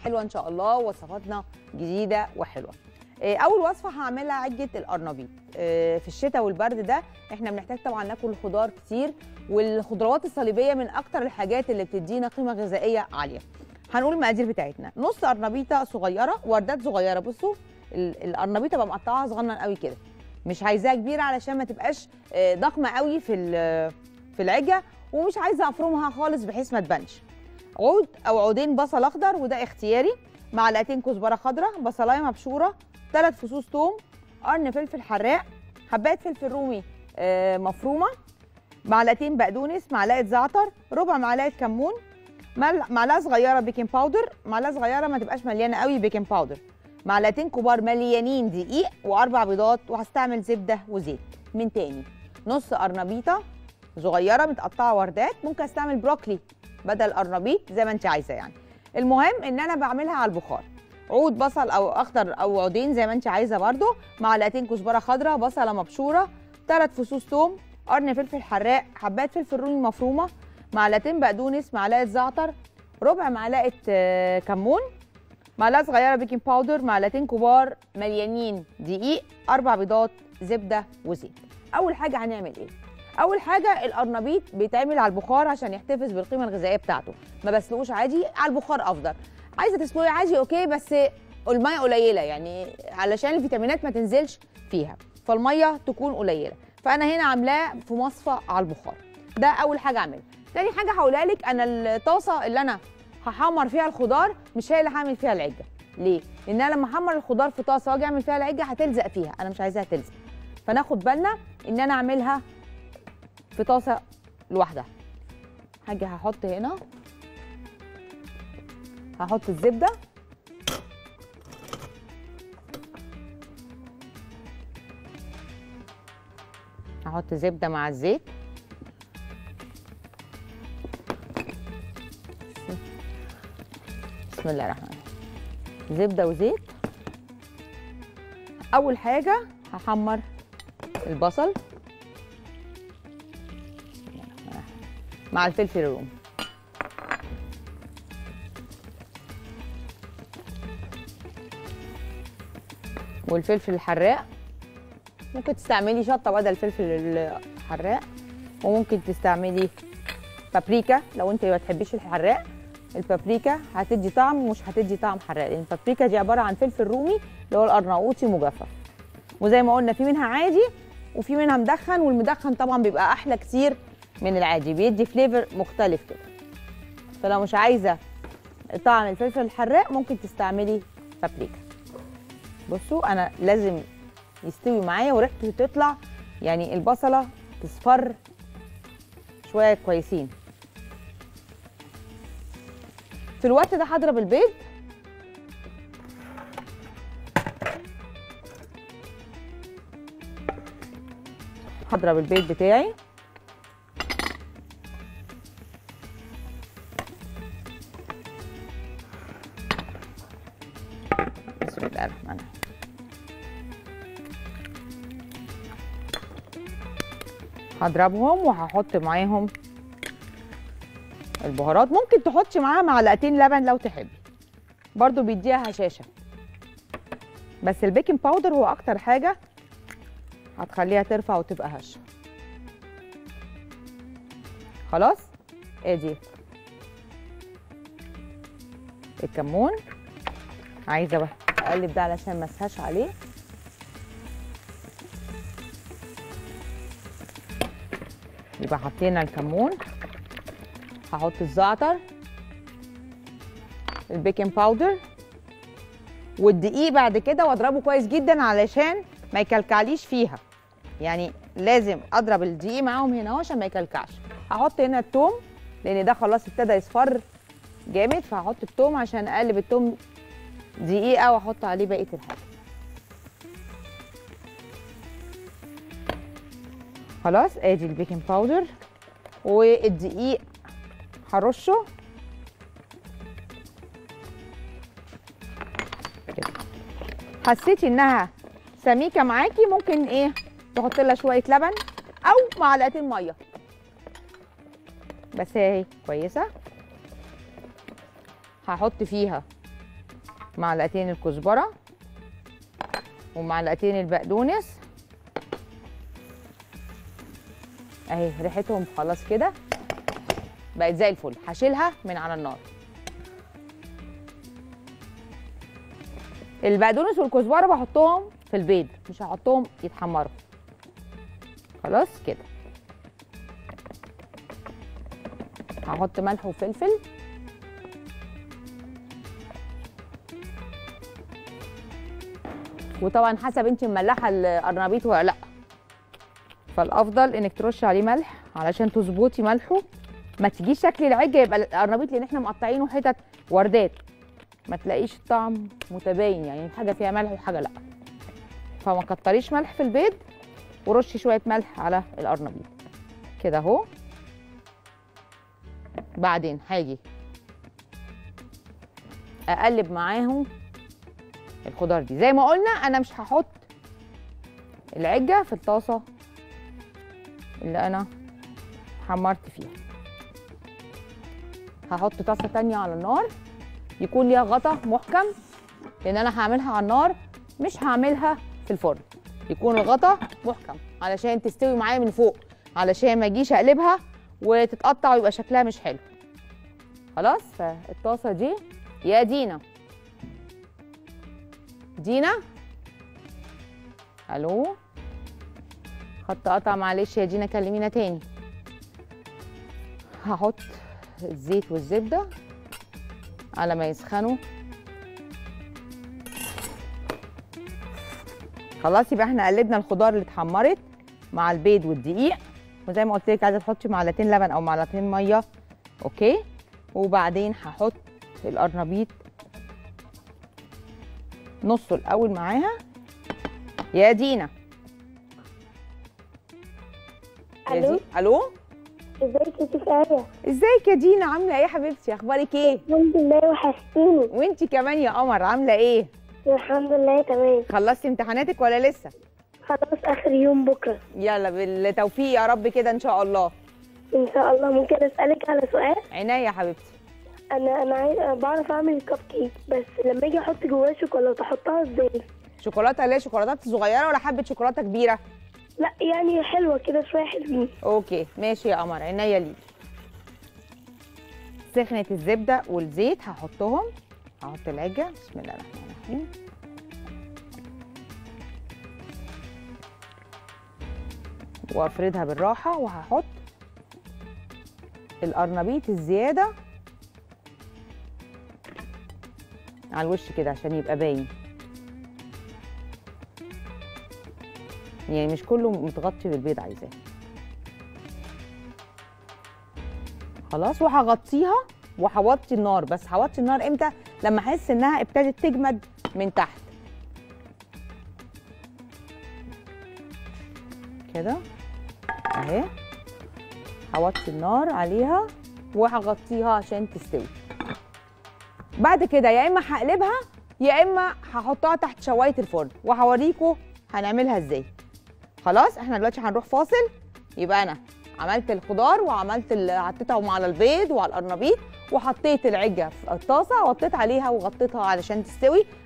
حلوه ان شاء الله، وصفاتنا جديده وحلوه. اول وصفه هعملها عجه القرنبيط. في الشتاء والبرد ده احنا بنحتاج طبعا ناكل خضار كتير، والخضروات الصليبيه من اكتر الحاجات اللي بتدينا قيمه غذائيه عاليه. هنقول المقادير بتاعتنا: نص قرنبيطه صغيره، وردات صغيره. بصوا القرنبيطه بقى مقطعها صغنن قوي كده، مش عايزاها كبيره علشان ما تبقاش ضخمه قوي في العجه، ومش عايزه افرمها خالص بحيث ما تبانش. عود او عودين بصل اخضر وده اختياري، معلقتين كزبره خضراء، بصلايه مبشوره، 3 فصوص ثوم، قرن فلفل حراق، حبايه فلفل رومي مفرومه، معلقتين بقدونس، معلقه زعتر، ربع معلقه كمون، معلقه صغيره بيكنج باودر، معلقه صغيره ما تبقاش مليانه قوي بيكنج باودر، معلقتين كبار مليانين دقيق، واربع بيضات، وهستعمل زبده وزيت. من تاني: نص قرنبيطه صغيره متقطعه وردات، ممكن استعمل بروكلي بدل قرنبيط زي ما انت عايزه يعني. المهم ان انا بعملها على البخار. عود بصل او اخضر او عودين زي ما انت عايزه برده، معلقتين كزبره خضراء، بصله مبشوره، 3 فصوص ثوم، قرن فلفل حراق، حبات فلفل رومي مفرومه، معلقتين بقدونس، معلقه زعتر، ربع معلقه كمون، معلقه صغيره بيكنج باودر، معلقتين كبار مليانين دقيق، 4 بيضات، زبده وزيت. اول حاجه هنعمل ايه؟ اول حاجه القرنبيط بيتعمل على البخار عشان يحتفظ بالقيمه الغذائيه بتاعته، ما بسلقوش عادي، على البخار افضل. عايزه تسلقي عادي اوكي، بس الميه قليله يعني علشان الفيتامينات ما تنزلش فيها، فالميه تكون قليله. فانا هنا عاملاه في مصفى على البخار. ده اول حاجه اعملها. تاني حاجه هقولها لك: انا الطاسه اللي انا هحمر فيها الخضار مش هي اللي هعمل فيها العجه. ليه؟ لان انا لما احمر الخضار في طاسه واجي اعمل فيها العجه هتلزق فيها، انا مش عايزاها تلزق. فناخد بالنا ان انا اعملها في طاسه لوحدها. هاجي هحط هنا، هحط الزبده، هحط زبده مع الزيت، بسم الله الرحمن الرحيم. زبده وزيت. اول حاجه هحمر البصل مع الفلفل الرومي، والفلفل الحراق. ممكن تستعملي شطه بدل الفلفل الحراق، وممكن تستعملي بابريكا لو انت ما بتحبيش الحراق. البابريكا هتدي طعم ومش هتدي طعم حراق، لان البابريكا دي عباره عن فلفل رومي اللي هو القرناطي مجفف. وزي ما قلنا في منها عادي وفي منها مدخن، والمدخن طبعا بيبقى احلى كتير من العادي، بيدي فليفر مختلف كده. فلو مش عايزه طعم الفلفل الحراق ممكن تستعملي بابريكا. بصوا انا لازم يستوي معايا وريحته تطلع، يعني البصله تصفر شويه كويسين. في الوقت ده هضرب البيض. هضرب البيض بتاعي. بسم الله الرحمن الرحيم. هضربهم وهحط معاهم البهارات. ممكن تحطي معاها معلقتين لبن لو تحبي، برضو بيديها هشاشه، بس البيكنج باودر هو اكتر حاجه هتخليها ترفع وتبقى هشه. خلاص ادي الكمون، عايزه اقلب ده علشان ما اسهاش عليه. يبقى حطينا الكمون، هحط الزعتر، البيكنج باودر والدقيق بعد كده، واضربه كويس جدا علشان ما يكلكعليش فيها. يعني لازم اضرب الدقيق معاهم هنا عشان ما يكلكعش. هحط هنا الثوم لان ده خلاص ابتدى يصفر جامد، فهحط الثوم عشان اقلب الثوم دقيقه واحط عليه بقيه الحاجه. خلاص ادي البيكنج باودر والدقيق هرشه كده. حسيتي انها سميكه معاكي ممكن ايه تحط لها شويه لبن او معلقتين ميه، بس هي كويسه. هحط فيها معلقتين الكزبره ومعلقتين البقدونس اهي، ريحتهم خلاص كده بقت زي الفل. هشيلها من على النار. البقدونس والكزبره بحطهم في البيض، مش هحطهم يتحمروا. خلاص كده. هحط ملح وفلفل وطبعا حسب انت مملحه القرنبيط ولا لا، فالافضل انك ترشي عليه ملح علشان تظبطي ملحه، ما تجيش شكل العجه يبقى القرنبيط لان احنا مقطعينه حتت وردات، ما تلاقيش الطعم متباين، يعني حاجه فيها ملح وحاجه لا. فما كتريش ملح في البيض ورشي شويه ملح على القرنبيط كده اهو. بعدين هاجي اقلب معاهم الخضار دي. زي ما قلنا انا مش هحط العجه في الطاسه اللي انا حمرت فيها، هحط طاسه تانية على النار يكون ليها غطا محكم، لان انا هعملها على النار مش هعملها في الفرن، يكون الغطا محكم علشان تستوي معايا من فوق، علشان ما اجيش اقلبها وتتقطع ويبقى شكلها مش حلو. خلاص. فالطاسه دي يا دينا، دينا الو، خط قطع معلش يا دينا كلمينا تاني. هحط الزيت والزبده على ما يسخنوا. خلاص يبقى احنا قلبنا الخضار اللي اتحمرت مع البيض والدقيق، وزي ما قلت لك عايزه تحطي معلقتين لبن او معلقتين ميه اوكي. وبعدين هحط القرنبيط نصه الاول معاها يا دينا. الو. الو ازيك يا شيخ آية؟ ازيك يا دينا، عامله ايه يا حبيبتي؟ اخبارك ايه؟ الحمد لله وحشتيني. وانتي كمان يا قمر عامله ايه؟ الحمد لله تمام. خلصتي امتحاناتك ولا لسه؟ خلاص اخر يوم بكره. يلا بالتوفيق يا رب كده ان شاء الله. ان شاء الله. ممكن اسالك على سؤال؟ عينيا يا حبيبتي. انا بعرف اعمل الكب كيك، بس لما اجي احط جواه شوكولاته احطها ازاي؟ شوكولاته ليه؟ شوكولاتات صغيره ولا حبه شوكولاته كبيره؟ لا يعني حلوه كده شويه حلوين. اوكي ماشي يا قمر، عينيا ليكي. سخنت الزبده والزيت هحطهم. هحط العجه بسم الله الرحمن الرحيم. وافردها بالراحه، وهحط القرنبيط الزياده على الوش كده عشان يبقى باين، يعني مش كله متغطي بالبيض عايزاه. خلاص. وهغطيها وهوطي النار، بس هوطي النار امتى؟ لما احس انها ابتدت تجمد من تحت كده اهي. هوطي النار عليها وهغطيها عشان تستوي. بعد كده يا اما هقلبها يا اما هحطها تحت شوايه الفرن، وهوريكم هنعملها ازاي. خلاص احنا دلوقتي هنروح فاصل. يبقى انا عملت الخضار وعملت حطيتهم على البيض وعلى القرنبيط، وحطيت العجه في الطاسه وطيت عليها وغطيتها علشان تستوي.